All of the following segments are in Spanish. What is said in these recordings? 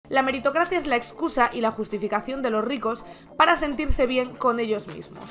La meritocracia es la excusa y la justificación de los ricos para sentirse bien con ellos mismos.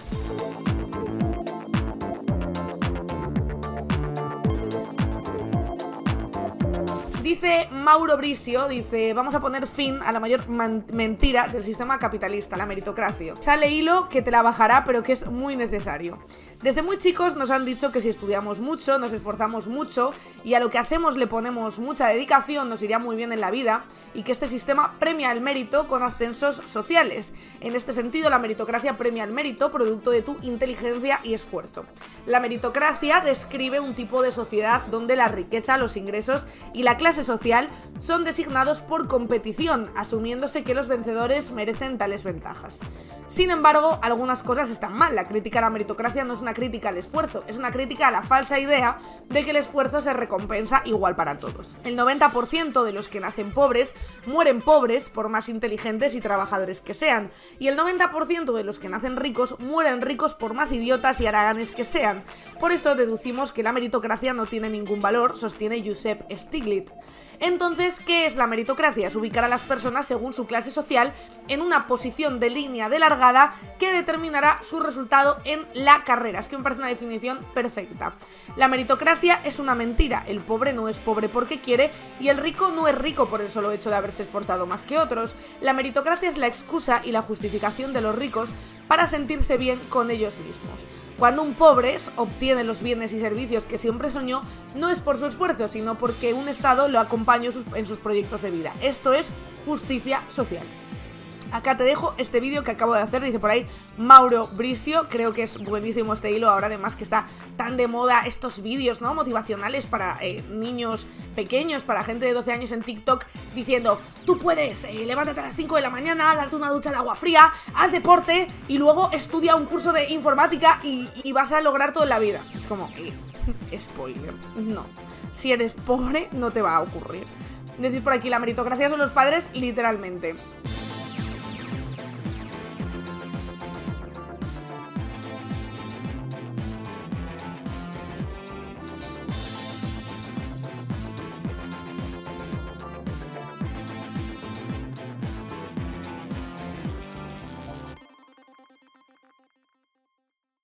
Dice Mauro Brisio, dice: vamos a poner fin a la mayor mentira del sistema capitalista, la meritocracia. Sale hilo que te la bajará, pero que es muy necesario. Desde muy chicos nos han dicho que si estudiamos mucho, nos esforzamos mucho y a lo que hacemos le ponemos mucha dedicación, nos iría muy bien en la vida, y que este sistema premia el mérito con ascensos sociales. En este sentido, la meritocracia premia el mérito producto de tu inteligencia y esfuerzo. La meritocracia describe un tipo de sociedad donde la riqueza, los ingresos y la clase social son designados por competición, asumiéndose que los vencedores merecen tales ventajas. Sin embargo, algunas cosas están mal. La crítica a la meritocracia no es una crítica al esfuerzo, es una crítica a la falsa idea de que el esfuerzo se recompensa igual para todos. El 90% de los que nacen pobres mueren pobres por más inteligentes y trabajadores que sean, y el 90% de los que nacen ricos mueren ricos por más idiotas y haraganes que sean. Por eso deducimos que la meritocracia no tiene ningún valor, sostiene Joseph Stiglitz. Entonces, ¿qué es la meritocracia? Es ubicar a las personas según su clase social en una posición de línea de largada que determinará su resultado en la carrera. Es que me parece una definición perfecta. La meritocracia es una mentira. El pobre no es pobre porque quiere y el rico no es rico por el solo hecho de haberse esforzado más que otros. La meritocracia es la excusa y la justificación de los ricos para sentirse bien con ellos mismos. Cuando un pobre obtiene los bienes y servicios que siempre soñó, no es por su esfuerzo, sino porque un Estado lo acompañó en sus proyectos de vida. Esto es justicia social. Acá te dejo este vídeo que acabo de hacer, dice por ahí Mauro Brisio, creo que es buenísimo este hilo, ahora además que está tan de moda estos vídeos, ¿no?, motivacionales para niños pequeños, para gente de 12 años en TikTok, diciendo: tú puedes, levántate a las 5 de la mañana, date una ducha de agua fría, haz deporte y luego estudia un curso de informática y vas a lograr todo en la vida. Es como, spoiler, no, si eres pobre no te va a ocurrir. Decir por aquí, la meritocracia son los padres, literalmente.